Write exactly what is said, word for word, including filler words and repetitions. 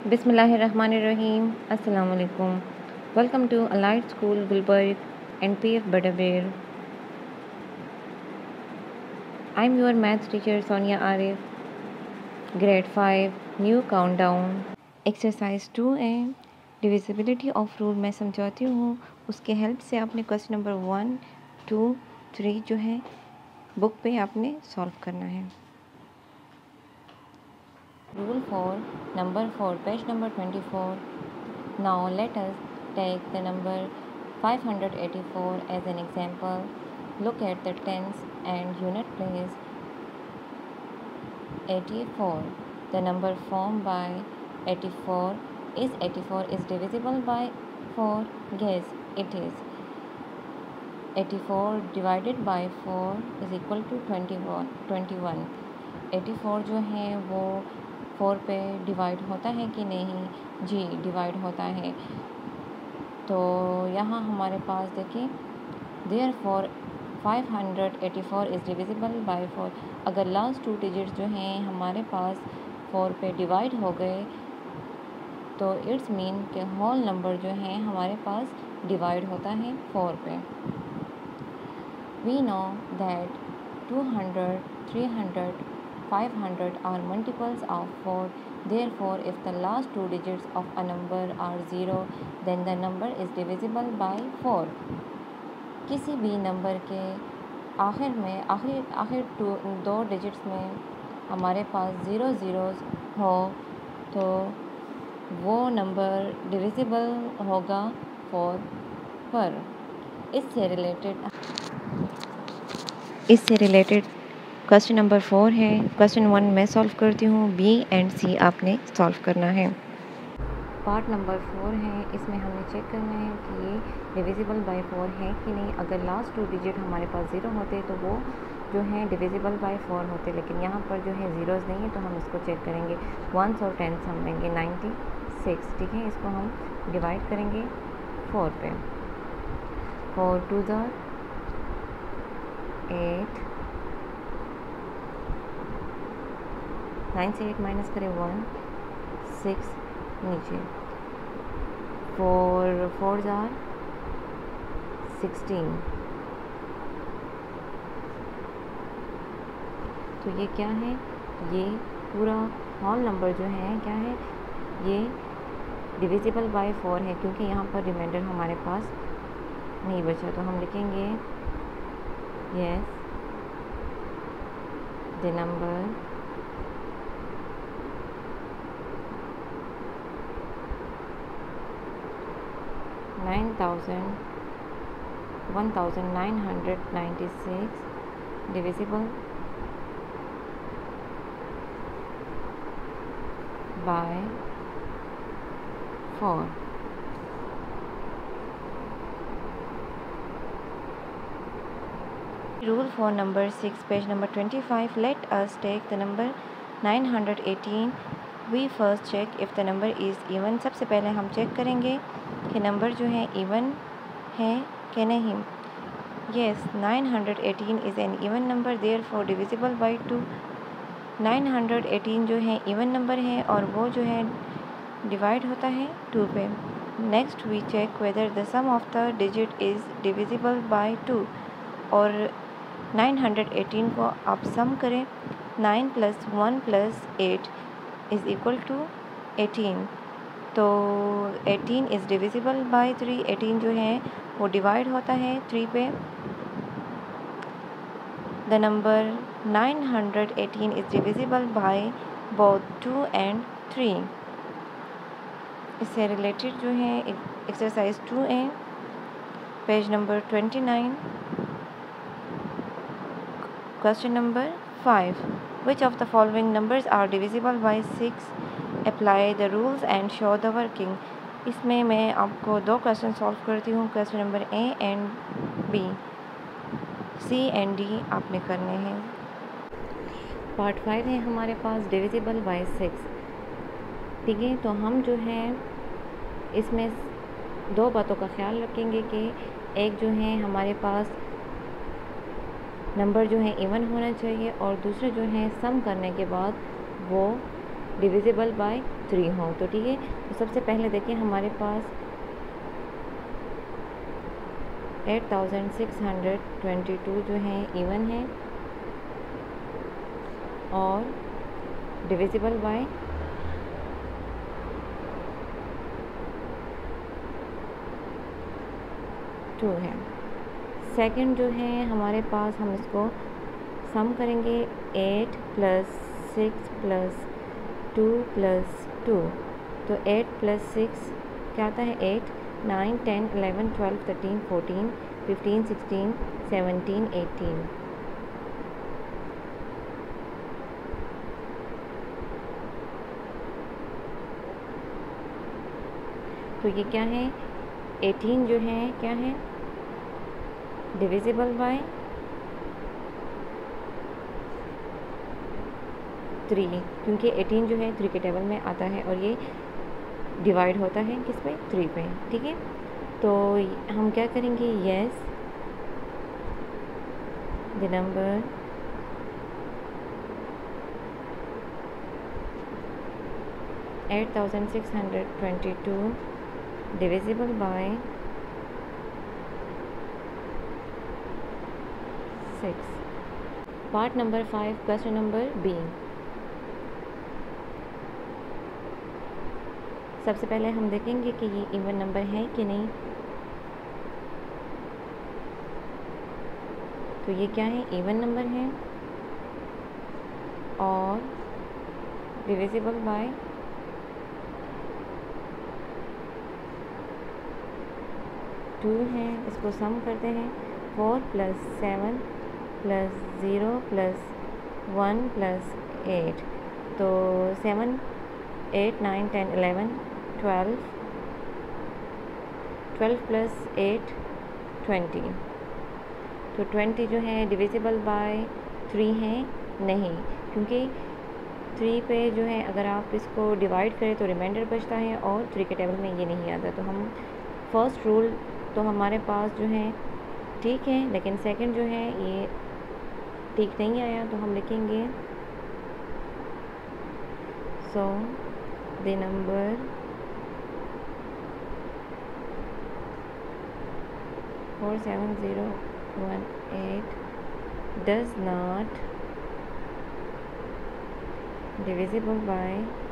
Bismillahirrahmanirrahim. Assalamu alaikum. Welcome to Allied School Gulberg and P F Badaber. I'm your maths teacher Sonia Arif. Grade five. New countdown. Exercise two है divisibility of rule मैं समझाती हूँ, उसके help से आपने question number one two three जो है book पे आपने सॉल्व करना है. Rule for number four, page number twenty-four. Now let us take the number five hundred eighty-four as an example. Look at the tens and unit place. eighty-four. The number formed by eighty-four is eighty-four is divisible by four. Guess it is. eighty-four divided by four is equal to twenty-one. twenty-one. eighty-four जो है वो four पे divide होता है कि नहीं? जी divide होता है. तो यहाँ हमारे पास देखिए therefore five hundred eighty four is divisible by four. अगर लास्ट टू डिजिट्स जो हैं हमारे पास फोर पे डिवाइड हो गए तो इट्स मीन कि होल नंबर जो हैं हमारे पास डिवाइड होता है फोर पे. We know that two hundred, three hundred, five hundred are multiples of four. Therefore, if the last two digits of a number are zero, then the number is divisible by four. किसी भी number के आखिर में आखिर आखिर to दो digits में हमारे पास ज़ीरो ज़ीरोज़ हो तो वो नंबर डिविजिबल होगा फोर पर. इससे रिलेटेड इससे रिलेटेड क्वेश्चन नंबर फोर है. क्वेश्चन वन मैं सॉल्व करती हूँ, बी एंड सी आपने सॉल्व करना है. पार्ट नंबर फोर है, इसमें हमें चेक करना है कि ये डिविजिबल बाय फोर है कि नहीं. अगर लास्ट टू डिजिट हमारे पास ज़ीरो होते तो वो जो है डिविजिबल बाय फोर होते, लेकिन यहाँ पर जो है ज़ीरोज़ नहीं है तो हम इसको चेक करेंगे. वंस और टेंस हम लेंगे नाइन्टी सिक्स. ठीक है, इसको हम डिवाइड करेंगे फोर पे. फोर टू ज़ा एट, नाइन से एट माइनस करें वन, सिक्स नीचे. फोर फोर जार सिक्सटीन. तो ये क्या है? ये पूरा होल नंबर जो है क्या है? ये डिविजिबल बाय फोर है क्योंकि यहाँ पर रिमाइंडर हमारे पास नहीं बचा. तो हम लिखेंगे yes the number nine thousand one thousand nine hundred ninety six divisible by four. Rule for number six, page number twenty-five. Let us take the number nine hundred eighteen. We first check if the number is even. सबसे पहले हम check करेंगे कि number जो है even है कि नहीं. Yes, nine hundred eighteen is an even number, therefore divisible by two. nine hundred eighteen जो है इवन नंबर है और वो जो है डिवाइड होता है टू पे. Next we check whether the sum of the digit is divisible by two. और नाइन हंड्रेड एटीन को आप सम करें. Nine plus one plus eight is equal to eighteen. तो eighteen is divisible by three. Eighteen जो है वो divide होता है थ्री पे. The number nine hundred eighteen is divisible by both two and three. इससे रिलेटेड जो है एक्सरसाइज टू है, page number twenty nine. Question number five. Which of the following numbers are divisible by six? Apply the rules and show the working. इसमें मैं आपको दो question solve करती हूँ. Question number A and B, C and D आपने करने हैं. Part five है हमारे पास डिविजिबल बाय सिक्स. ठीक है, तो हम जो है इसमें दो बातों का ख्याल रखेंगे कि एक जो है हमारे पास नंबर जो है इवन होना चाहिए और दूसरे जो है सम करने के बाद वो डिविजिबल बाय थ्री हों। तो ठीक है, तो सबसे पहले देखिए हमारे पास eight thousand six hundred twenty two जो है इवन है और डिविजिबल बाय टू है। सेकंड जो है हमारे पास, हम इसको सम करेंगे, eight plus six plus two plus two. तो एट प्लस सिक्स क्या आता है, eight, nine, ten, eleven, twelve, thirteen, fourteen, fifteen, sixteen, seventeen, eighteen. तो ये क्या है, एटीन जो है क्या है, डिविजिबल बाय थ्री, क्योंकि एटीन जो है थ्री के टेबल में आता है और ये डिवाइड होता है किस पे, थ्री पे। ठीक है, तो हम क्या करेंगे, yes the number eight thousand six hundred twenty two divisible by six. Part number five, question number B. सबसे पहले हम देखेंगे कि ये इवन नंबर है कि नहीं। तो ये क्या है, इवन नंबर है और डिविजिबल बाय टू है। इसको सम करते हैं, four plus seven plus zero plus one plus eight. तो seven, eight, nine, ten, eleven, twelve, twelve plus eight, twenty. तो ट्वेंटी जो है डिविजिबल बाय थ्री है नहीं, क्योंकि थ्री पे जो है अगर आप इसको डिवाइड करें तो रिमाइंडर बचता है और थ्री के टेबल में ये नहीं आता। तो हम फर्स्ट रूल तो हमारे पास जो है ठीक है, लेकिन सेकंड जो है ये ठीक नहीं आया। तो हम लिखेंगे, so the number four seven zero one eight does not divisible bye